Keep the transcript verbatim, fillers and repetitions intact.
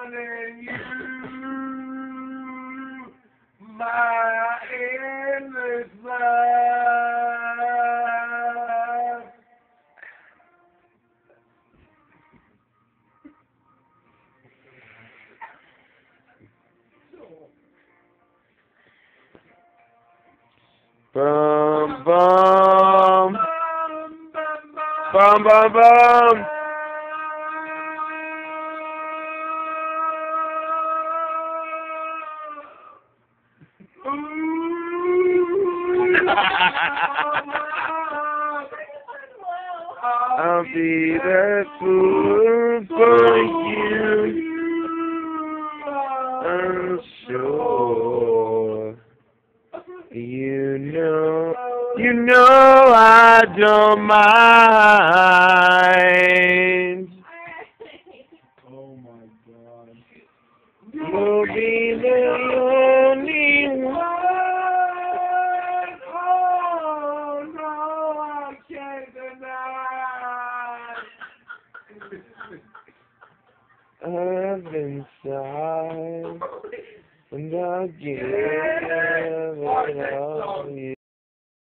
wanting you, my endless love. Bum bum bum bum bum. I'll be that fool for you. I'm sure. You know, you know I don't mind. Oh my God. You'll be the only one. Oh no, I can't deny. I've been inside, and I'll give it all to you.